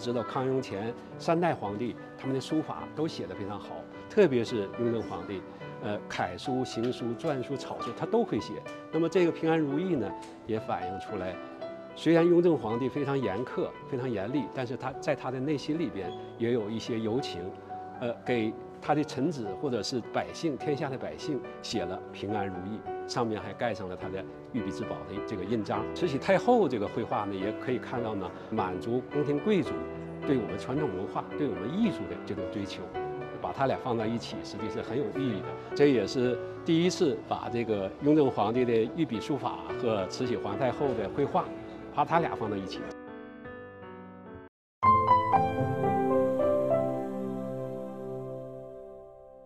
知道康雍乾3代皇帝他们的书法都写得非常好，特别是雍正皇帝，楷书、行书、篆书、草书他都会写。那么这个平安如意呢，也反映出来，虽然雍正皇帝非常严苛、非常严厉，但是他在他的内心里边也有一些柔情，给他的臣子或者是百姓，天下的百姓写了平安如意，上面还盖上了他的御笔之宝的这个印章。慈禧太后这个绘画呢，也可以看到呢，满族宫廷贵族对我们传统文化、对我们艺术的这种追求，把它俩放到一起，实际是很有意义的。这也是第一次把这个雍正皇帝的御笔书法和慈禧皇太后的绘画，把它俩放到一起。